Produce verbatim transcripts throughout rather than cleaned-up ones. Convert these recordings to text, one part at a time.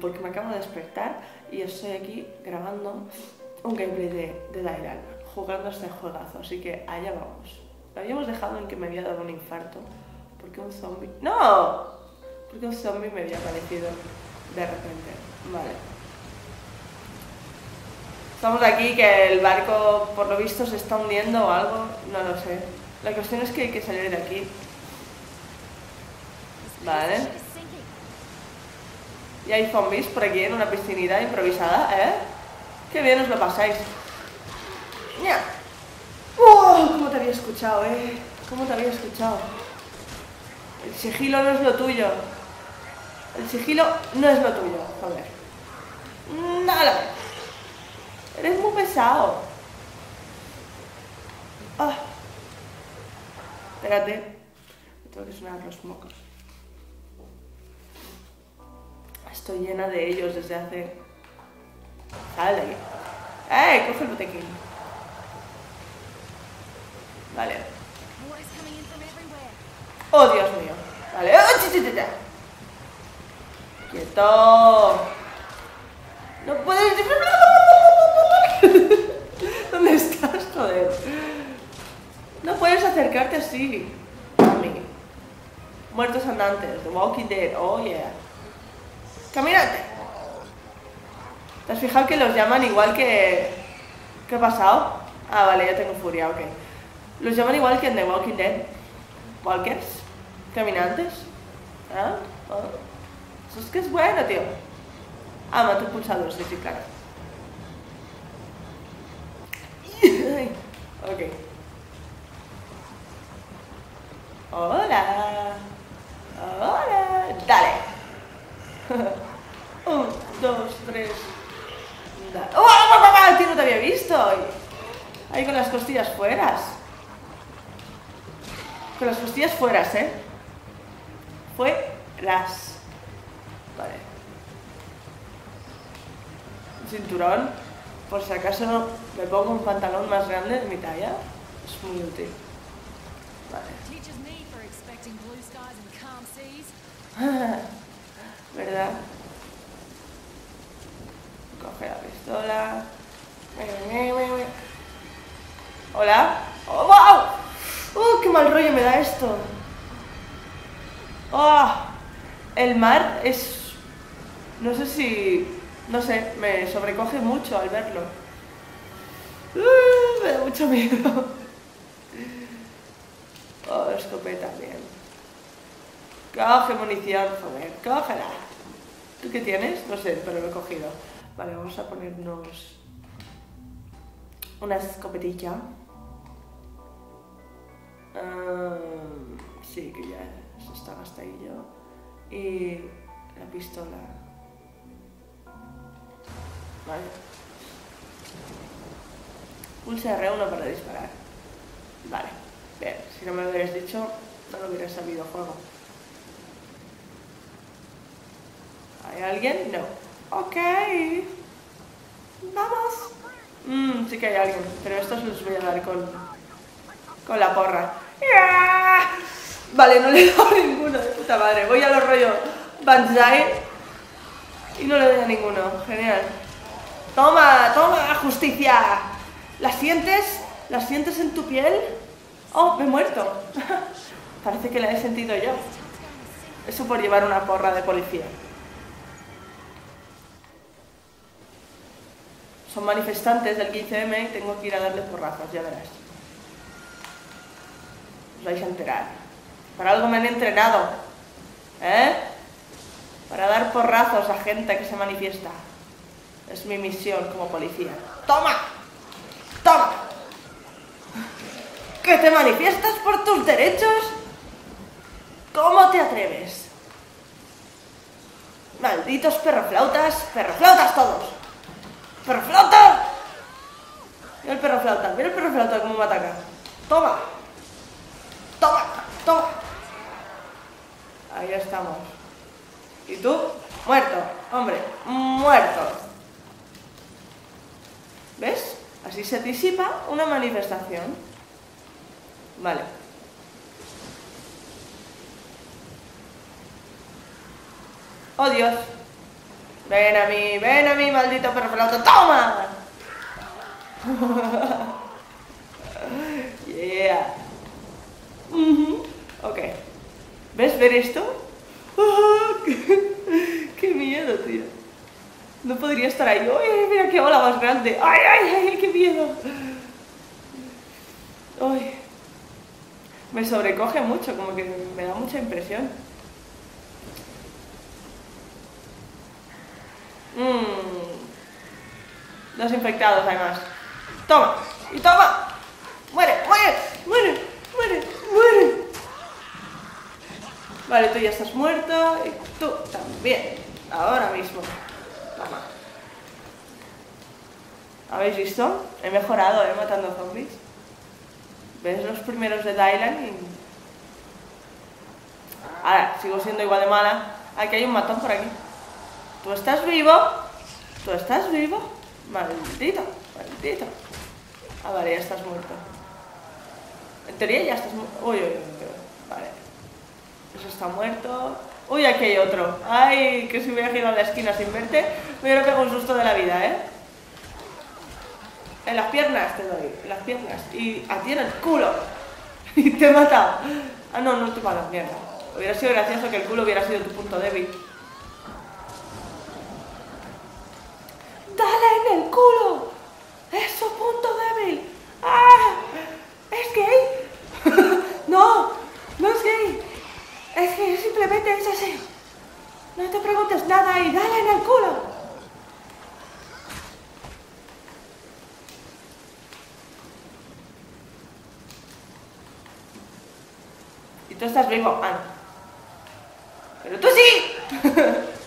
porque me acabo de despertar y estoy aquí grabando un gameplay de, de Dairan, jugando este juegazo, así que allá vamos. Lo habíamos dejado en que me había dado un infarto, porque un zombie... ¡No! Porque un zombie me había aparecido de repente. Vale. Estamos aquí, que el barco por lo visto se está hundiendo o algo, no lo sé. La cuestión es que hay que salir de aquí. Vale. Y hay zombies por aquí en una piscinita improvisada, ¿eh? Qué bien os lo pasáis. ¡Nya! ¡Oh! ¿Cómo te había escuchado, eh? ¿Cómo te había escuchado? El sigilo no es lo tuyo. El sigilo no es lo tuyo, joder. Nada. Eres muy pesado. Ah. Espérate. Tengo que sonar los mocos. Estoy llena de ellos desde hace... Sal de aquí. ¡Eh! Coge el botequín. Vale. ¡Oh, Dios mío! Vale. ¡Oh, chichitita! ¡Quieto! ¡No puedes... ¿Dónde estás, joder? No puedes acercarte así a mí. Muertos andantes, The Walking Dead, oh yeah. ¡Camínate! ¿Te has fijado que los llaman igual que... ¿Qué ha pasado? Ah, vale, ya tengo furia, ok. Los llaman igual que en The Walking Dead. Walkers. Caminantes. ¿Ah? Oh. Eso es que es bueno, tío. Ah, mate un pulsador, sí, sí, claro. Ok. Hola. Hola. Dale. Un, dos, tres. Dale. ¡Oh, mamá! Tío, no te había visto. Ahí con las costillas fueras. Con las costillas fueras, ¿eh? Fueras. Vale. Cinturón. Por si acaso me pongo un pantalón más grande de mi talla. Es muy útil. Vale. ¿Verdad? Coge la pistola. Hola. ¡Oh, wow! ¡Oh, qué mal rollo me da esto! ¡Oh! El mar es... No sé si... No sé, me sobrecoge mucho al verlo. Uh, me da mucho miedo. Oh, escopeta, bien. Coge munición, joder, cógela. ¿Tú qué tienes? No sé, pero lo he cogido. Vale, vamos a ponernos una escopetilla. Um, sí, que ya eso está gastadillo. Y la pistola. Vale. Pulse erre uno para disparar. Vale. Bien, si no me lo hubieras dicho, no lo hubiera sabido juego. ¿Hay alguien? No. Ok. Vamos. Mmm, sí que hay alguien, pero estos los voy a dar con, con la porra. Vale, no le he dado ninguno, de puta madre. Voy a los rollos Banzai y no le doy a ninguno. Genial. Toma, toma, justicia. ¿La sientes? ¿La sientes en tu piel? Oh, me he muerto. Parece que la he sentido yo. Eso por llevar una porra de policía. Son manifestantes del quince eme y tengo que ir a darles porrazos, ya verás. Os vais a enterar. Para algo me han entrenado. ¿Eh? Para dar porrazos a gente que se manifiesta. Es mi misión como policía. ¡Toma! ¡Toma! ¿Que te manifiestas por tus derechos? ¿Cómo te atreves? Malditos perroflautas. ¡Perroflautas todos! ¡Perroflauta! Mira el perroflauta, mira el perroflauta cómo me ataca. ¡Toma! ¡Toma! ¡Toma! Ahí estamos. ¿Y tú? Muerto, hombre, muerto. ¿Ves? Así se disipa una manifestación. Vale. ¡Oh, Dios! Ven a mí, ven a mí, maldito perro pelota. ¡Toma! Yeah. Uh-huh. Ok. ¿Ves ver esto? Oh, qué, qué miedo, tío. No podría estar ahí. ¡Ay, mira qué ola más grande! ¡Ay, ay, ay, qué miedo! ¡Ay! Me sobrecoge mucho, como que me da mucha impresión. Mmm. Dos infectados, además. ¡Toma! ¡Y toma! ¡Muere, muere, muere, muere, muere! Vale, tú ya estás muerto y tú también. Ahora mismo. Toma. ¿Habéis visto? He mejorado, ¿eh? Matando zombies. ¿Ves los primeros de Dylan? Y... ahora, sigo siendo igual de mala. Aquí hay un matón por aquí. ¿Tú estás vivo? ¿Tú estás vivo? Maldito, maldito. Ah, vale, ya estás muerto. En teoría ya estás muerto. Uy, uy, uy, vale. Eso está muerto. Uy, aquí hay otro. Ay, que si hubiera girado a la esquina sin verte, me hubiera pegado un susto de la vida, ¿eh? En las piernas te doy, en las piernas. Y a ti en el culo. Y te he matado. Ah, no, no te he matado, mierda. Hubiera sido gracioso que el culo hubiera sido tu punto débil. ¡Dale en el culo! ¡Es su punto débil! ¡Ah! ¿Es gay? No, no es gay. Es que simplemente es así. No te preguntes nada y dale en el culo. Y tú estás vivo. Ah, no. Pero tú sí.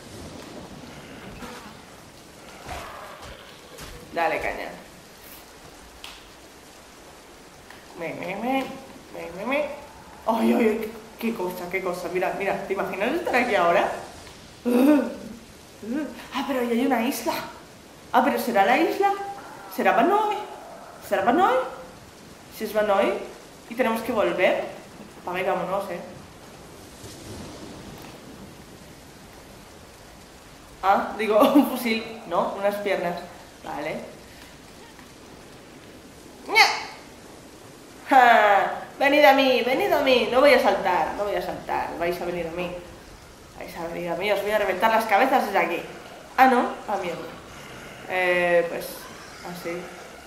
Dale, caña. Me, me, me, me, me, me. Ay, ay, ay, qué cosa, qué cosa. Mira, mira, ¿te imaginas estar aquí ahora? Ah, pero ahí hay una isla. Ah, pero ¿será la isla? ¿Será Vanoi? ¿Será Vanoi? Si es Vanoi y tenemos que volver, apaga y vámonos, eh. Ah, digo, un fusil. No, unas piernas. Vale. ¡Ja! Venid a mí, venid a mí. No voy a saltar, no voy a saltar. Vais a venir a mí. Vais a venir a mí, os voy a reventar las cabezas desde aquí. Ah, no, ah, mierda. Eh, pues, así.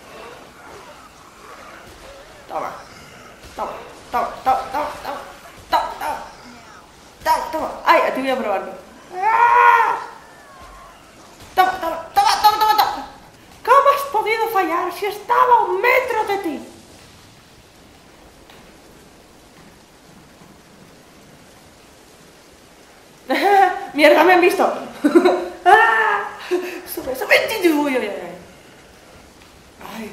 Toma. Toma, toma, toma, toma, toma. Toma, toma. Toma, toma. Ay, a ti voy a probarlo. ¡Ah! Toma, toma, toma, toma, toma, toma. ¿Cómo has podido fallar si estaba a un metro de ti? ¡Mierda, me han visto! ¡Ah! ¡Sube, sube! ¡Uy, uy, uy! ¡Ay!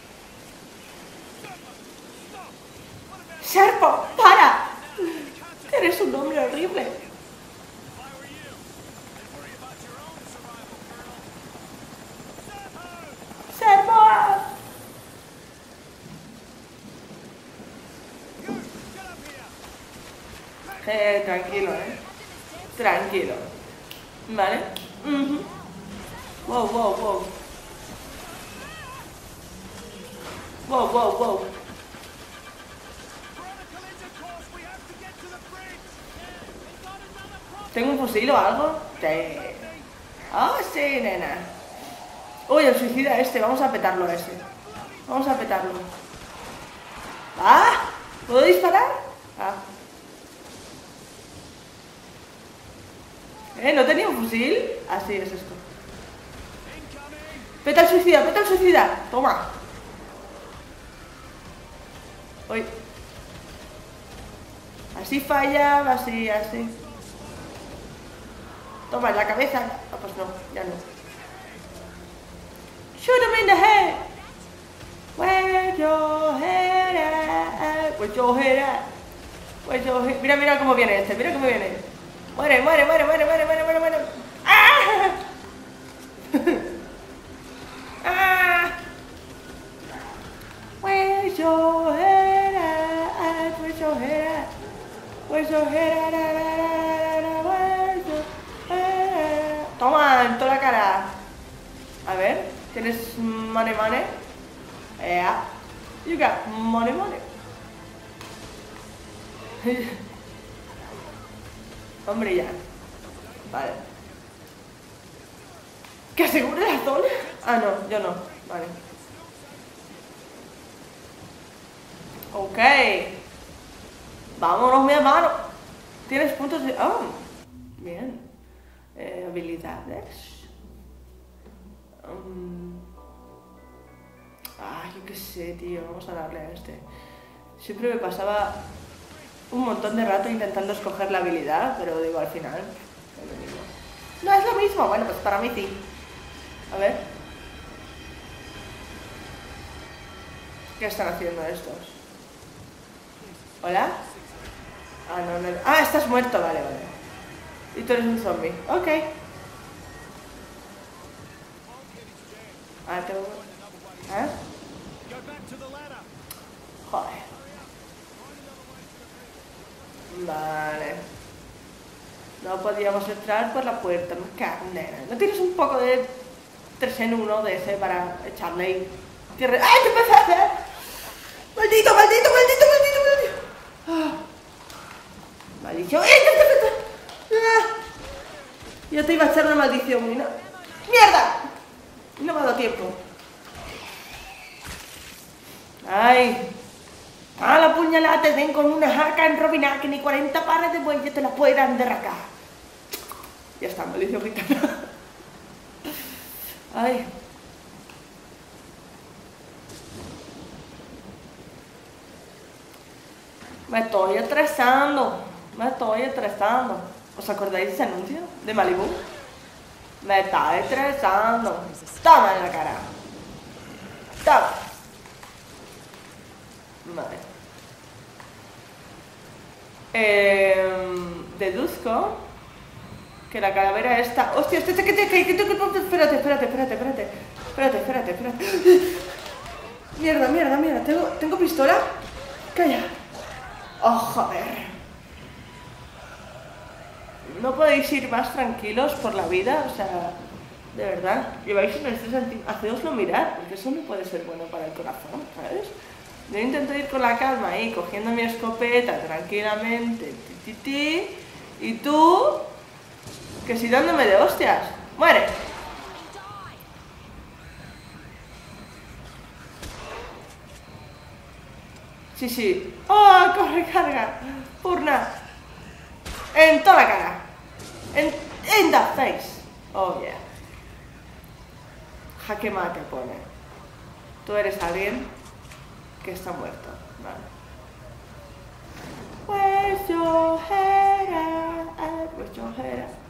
¡Serpo, para! Eres un hombre horrible. ¡Serpo! Eh, tranquilo, eh. Tranquilo. ¿Vale? Uh-huh. Wow, wow, wow. Wow, wow, wow. ¿Tengo un fusil o algo? Sí. Oh, sí, nena. Uy, el suicida este. Vamos a petarlo a ese. Vamos a petarlo. ¡Ah! ¿Puedo disparar? Ah. ¿Eh? ¿No tenía un fusil? Así es esto. ¡Peta el suicida! ¡Peta el suicida! ¡Toma! Uy. Así falla, así, así. Toma, en la cabeza. Ah, pues no, ya no. Shoot him in the head. Where your head at? Where your head at? Where your head? Mira, mira cómo viene este, mira cómo viene. Muere, muere, muere, muere, muere, muere, muere, muere. ¡Ah! ¡Ah! Where's your head at? Where's your head at? Where's your head at? Where's your head at? Toma, en toda la cara. A ver, ¿tienes money money? Yeah. You got money money. Hombre, ya. Vale. ¿Que asegure la zona? Ah, no, yo no. Vale. Ok. Vámonos, mi hermano. Tienes puntos de... Oh, bien. Eh, habilidades. Um... Ah, yo qué sé, tío. Vamos a darle a este. Siempre me pasaba un montón de rato intentando escoger la habilidad, pero digo, al final es lo mismo. No es lo mismo. Bueno, pues para mí sí. A ver. ¿Qué están haciendo estos? ¿Hola? Ah, no, no. Ah, estás muerto, vale, vale. Y tú eres un zombie. Ok. Ah, tengo... ¿Eh? Joder. Vale. No podíamos entrar por la puerta, me cago en nena. ¿No tienes un poco de tres en uno de ese para echarle ahí tierra? ¡Ay, qué pasa! ¡Maldito, maldito, maldito, maldito, maldito! Ah. Maldición. ¡Eh, qué pasa! Ah. Yo te iba a echar una maldición y no... ¡Mierda! No me ha dado tiempo. ¡Ay! ¡Ah, la puñalada te den con una jaca en Robinac que ni cuarenta pares de bueyes te la puedan derracar! Ya está, maldición gitana. ¡Ay! Me estoy estresando. Me estoy estresando. ¿Os acordáis de ese anuncio de Malibu? Me está estresando. Toma en la cara. Toma. Vale. Eh, deduzco que la calavera está... ¡Hostia! Este, que te que que Espérate, espérate, espérate, espérate. Espérate, espérate, espérate. Mierda, mierda, mierda. ¿Tengo, ¿tengo pistola? Calla. Oh, joder. ¿No podéis ir más tranquilos por la vida? O sea, de verdad. Lleváis un estrés anti... Hacedoslo mirar, porque eso no puede ser bueno para el corazón, ¿sabes? Yo intento ir con la calma ahí, cogiendo mi escopeta tranquilamente, ti, ti, ti, y tú, que si dándome de hostias, muere. Sí, sí. ¡Oh, corre, carga! Purna. En toda la cara. En, in the face. Oh, yeah. Jaque mate pone. Tú eres alguien que está muerto, vale. Where's your head at? Where's your head at?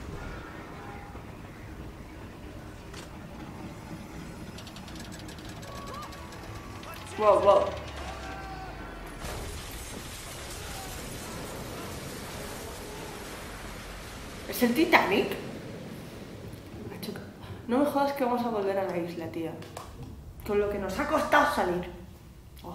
Wow, wow. ¿Es el Titanic? No me jodas que vamos a volver a la isla, tía. Con lo que nos ha costado salir. Oh.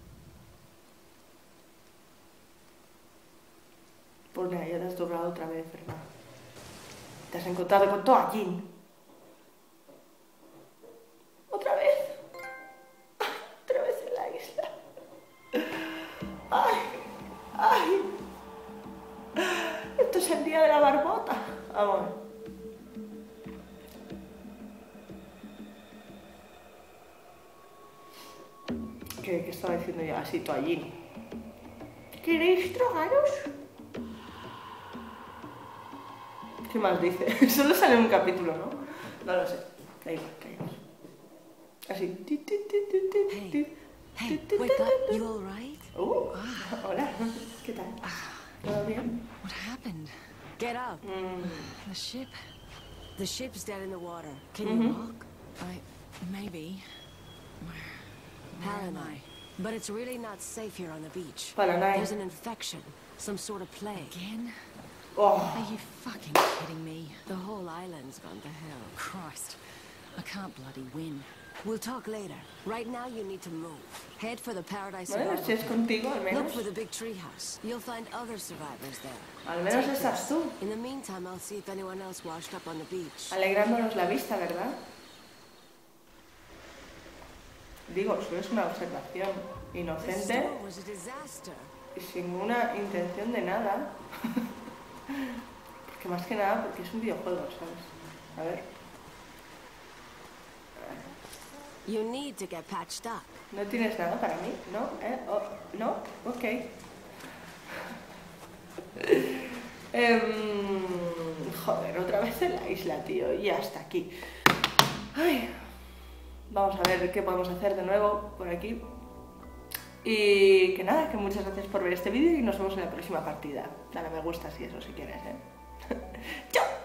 Pues nada, ya te has doblado otra vez, ¿verdad? Te has encontrado con Toallín. ¿Otra vez? Otra vez en la isla. Ay, ay. Esto es el día de la barbota. Vamos. ¿Qué, qué estaba diciendo yo? Así, Toallín. ¿Queréis drogaros? ¿Qué más dice? Solo sale un capítulo, ¿no? No lo sé. Da igual, caemos. Así. Hey, hey, wake up. You all right? Uh, hola. ¿Qué tal? ¿Todo bien? What happened? Get up. Mm. The ship. The ship's dead in the water. Can Mm-hmm. you walk? I maybe. Where, where am I? But it's really not safe here on the beach. Palanai. There's an infection, some sort of plague. Again? Oh. Are you fucking kidding me? The whole island's gone to hell. Christ, I can't bloody win. We'll talk later. Right now you need to move. Head for the Paradise Bueno, Survival si es Camp. contigo, al Look menos. for the big treehouse. You'll find other survivors there. Al menos Take estás this. tú, In the meantime, I'll see if anyone else washed up on the beach. alegrándonos la vista, ¿verdad? Digo, solo es una observación This inocente storm was a disaster. y sin una intención de nada. Porque más que nada, porque es un videojuego, ¿sabes? A ver. You need to get patched up. ¿No tienes nada para mí? ¿No? ¿Eh? Oh, ¿no? Ok. Em, joder, otra vez en la isla, tío. Y hasta aquí. Ay. Vamos a ver qué podemos hacer de nuevo por aquí. Y que nada, que muchas gracias por ver este vídeo y nos vemos en la próxima partida. Dale a me gusta si eso si quieres, ¿eh? ¡Chao!